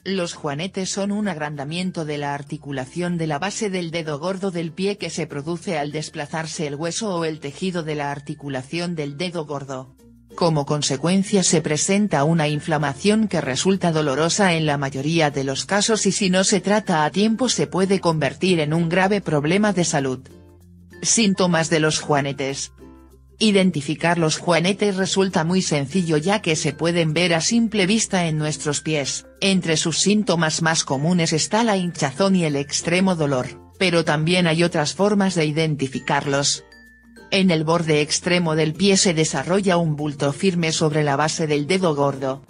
Los juanetes son un agrandamiento de la articulación de la base del dedo gordo del pie que se produce al desplazarse el hueso o el tejido de la articulación del dedo gordo. Como consecuencia se presenta una inflamación que resulta dolorosa en la mayoría de los casos y si no se trata a tiempo se puede convertir en un grave problema de salud. Síntomas de los juanetes. Identificar los juanetes resulta muy sencillo ya que se pueden ver a simple vista en nuestros pies. Entre sus síntomas más comunes está la hinchazón y el extremo dolor, pero también hay otras formas de identificarlos. En el borde extremo del pie se desarrolla un bulto firme sobre la base del dedo gordo.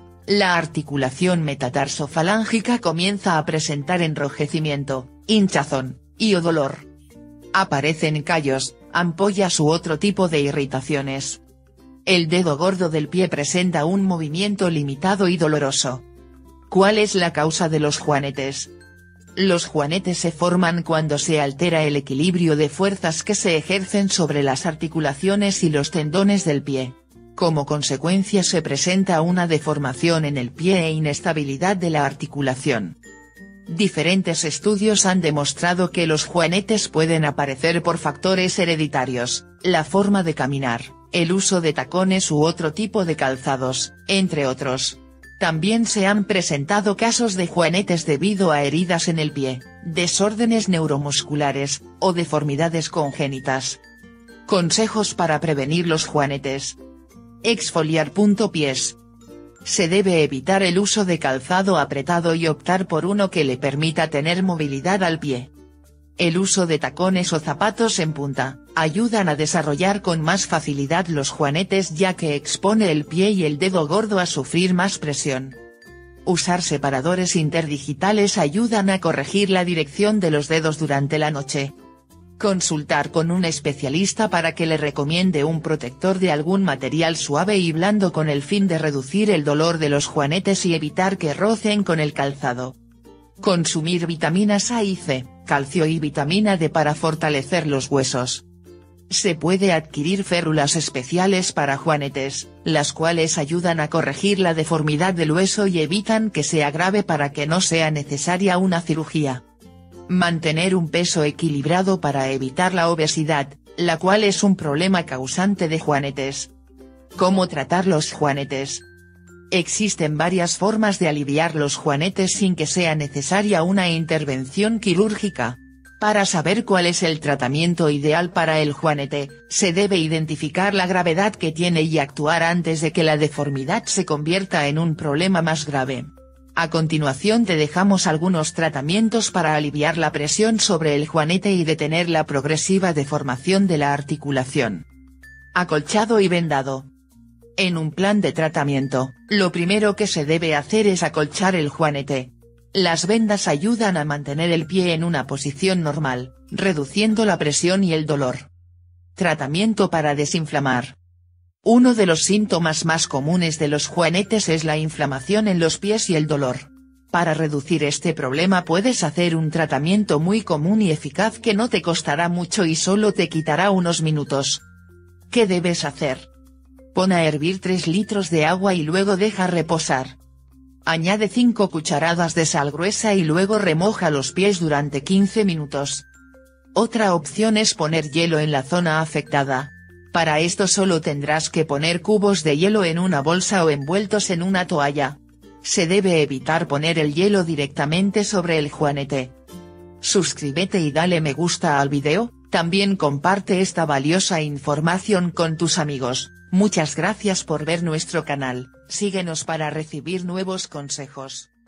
La articulación metatarsofalángica comienza a presentar enrojecimiento, hinchazón, y o dolor. Aparecen callos, ampollas u otro tipo de irritaciones. El dedo gordo del pie presenta un movimiento limitado y doloroso. ¿Cuál es la causa de los juanetes? Los juanetes se forman cuando se altera el equilibrio de fuerzas que se ejercen sobre las articulaciones y los tendones del pie. Como consecuencia se presenta una deformación en el pie e inestabilidad de la articulación. Diferentes estudios han demostrado que los juanetes pueden aparecer por factores hereditarios, la forma de caminar, el uso de tacones u otro tipo de calzados, entre otros. También se han presentado casos de juanetes debido a heridas en el pie, desórdenes neuromusculares, o deformidades congénitas. Consejos para prevenir los juanetes. Exfoliar pies. Se debe evitar el uso de calzado apretado y optar por uno que le permita tener movilidad al pie. El uso de tacones o zapatos en punta, ayudan a desarrollar con más facilidad los juanetes ya que expone el pie y el dedo gordo a sufrir más presión. Usar separadores interdigitales ayudan a corregir la dirección de los dedos durante la noche. Consultar con un especialista para que le recomiende un protector de algún material suave y blando con el fin de reducir el dolor de los juanetes y evitar que rocen con el calzado. Consumir vitaminas A y C, calcio y vitamina D para fortalecer los huesos. Se puede adquirir férulas especiales para juanetes, las cuales ayudan a corregir la deformidad del hueso y evitan que se agrave para que no sea necesaria una cirugía. Mantener un peso equilibrado para evitar la obesidad, la cual es un problema causante de juanetes. ¿Cómo tratar los juanetes? Existen varias formas de aliviar los juanetes sin que sea necesaria una intervención quirúrgica. Para saber cuál es el tratamiento ideal para el juanete, se debe identificar la gravedad que tiene y actuar antes de que la deformidad se convierta en un problema más grave. A continuación te dejamos algunos tratamientos para aliviar la presión sobre el juanete y detener la progresiva deformación de la articulación. Acolchado y vendado. En un plan de tratamiento, lo primero que se debe hacer es acolchar el juanete. Las vendas ayudan a mantener el pie en una posición normal, reduciendo la presión y el dolor. Tratamiento para desinflamar. Uno de los síntomas más comunes de los juanetes es la inflamación en los pies y el dolor. Para reducir este problema puedes hacer un tratamiento muy común y eficaz que no te costará mucho y solo te quitará unos minutos. ¿Qué debes hacer? Pon a hervir 3 litros de agua y luego deja reposar. Añade 5 cucharadas de sal gruesa y luego remoja los pies durante 15 minutos. Otra opción es poner hielo en la zona afectada. Para esto solo tendrás que poner cubos de hielo en una bolsa o envueltos en una toalla. Se debe evitar poner el hielo directamente sobre el juanete. Suscríbete y dale me gusta al video, también comparte esta valiosa información con tus amigos. Muchas gracias por ver nuestro canal, síguenos para recibir nuevos consejos.